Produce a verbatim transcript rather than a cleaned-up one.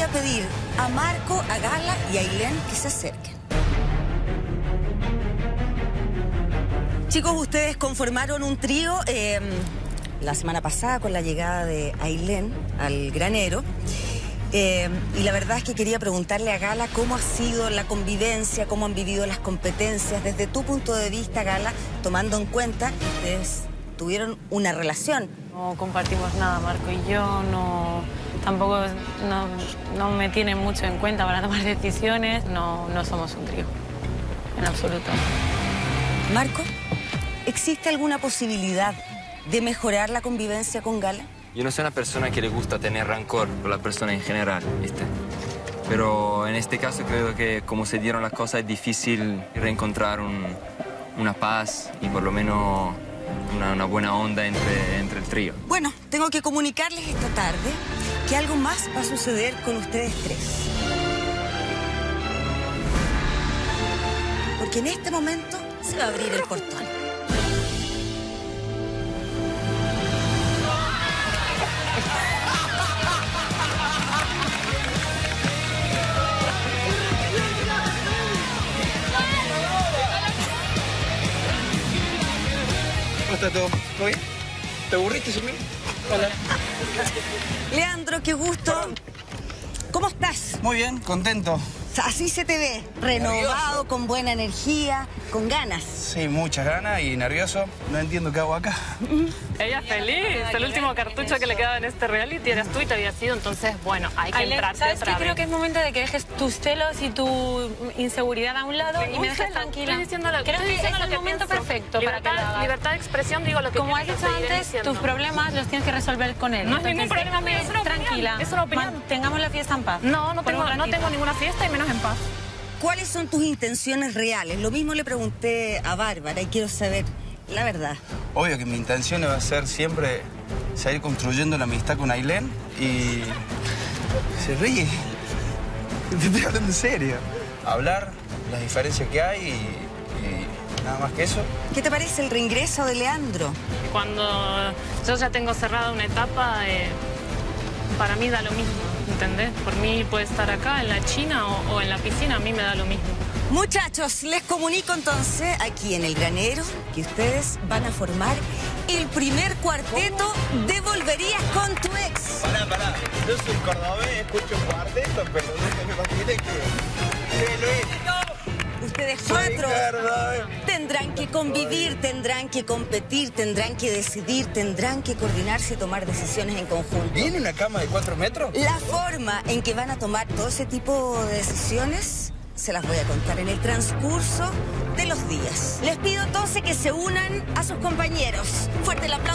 a pedir a Marco, a Gala y a Ailén que se acerquen. Chicos, ustedes conformaron un trío eh, la semana pasada con la llegada de Ailén al granero. Eh, y la verdad es que quería preguntarle a Gala cómo ha sido la convivencia, cómo han vivido las competencias, desde tu punto de vista, Gala, tomando en cuenta que ustedes tuvieron una relación. No compartimos nada, Marco y yo, no, tampoco no, no me tiene mucho en cuenta para tomar decisiones, no, no somos un trío, en absoluto. Marco, ¿existe alguna posibilidad de mejorar la convivencia con Gala? Yo no soy una persona que le gusta tener rancor por la persona en general, ¿viste? Pero en este caso creo que como se dieron las cosas es difícil reencontrar un, una paz y por lo menos una, una buena onda entre, entre el trío. Bueno, tengo que comunicarles esta tarde que algo más va a suceder con ustedes tres. Porque en este momento se va a abrir el portón. ¿Cómo está todo? ¿Todo bien? ¿Te aburriste sin mí? Hola. Leandro, qué gusto. ¿Cómo estás? Muy bien, contento. Así se te ve, renovado, nervioso, con buena energía, con ganas. Sí, muchas ganas y nervioso. No entiendo qué hago acá. Ella feliz. El último cartucho que le quedaba en este reality eras tú y te había sido, entonces, bueno, hay que entrarte ¿sabes otra qué? vez. Creo que es momento de que dejes tus celos y tu inseguridad a un lado y me dejes tranquila. Estoy diciendo lo, Creo estoy que diciendo es lo que el momento pienso. perfecto libertad, para que lo hagas. Libertad de expresión, digo lo que Como has pienso, dicho seguiré antes, diciendo. tus problemas los tienes que resolver con él. No es ningún Entonces, problema mío, es una opinión, tranquila. es una opinión. Tengamos la fiesta en paz. No, no Por tengo, un no ratito. tengo ninguna fiesta y menos en paz. ¿Cuáles son tus intenciones reales? Lo mismo le pregunté a Bárbara y quiero saber la verdad. Obvio que mi intención va a ser siempre seguir construyendo la amistad con Ailén y... Se ríe. Te estoy hablando en serio. Hablar, las diferencias que hay y, y nada más que eso. ¿Qué te parece el reingreso de Leandro? Cuando yo ya tengo cerrada una etapa, eh, para mí da lo mismo, ¿entendés? Por mí puede estar acá, en la China o, o en la piscina, a mí me da lo mismo. Muchachos, les comunico entonces aquí en el granero que ustedes van a formar el primer cuarteto de Volverías con tu ex. Pará, pará. Yo soy cordobés, escucho un cuarteto, pero no te me imaginé que... que Luis. Ustedes cuatro tendrán que convivir, tendrán que competir, tendrán que decidir, tendrán que coordinarse y tomar decisiones en conjunto. ¿Viene una cama de cuatro metros? La forma en que van a tomar todo ese tipo de decisiones se las voy a contar en el transcurso de los días. Les pido entonces que se unan a sus compañeros. Fuerte el aplauso.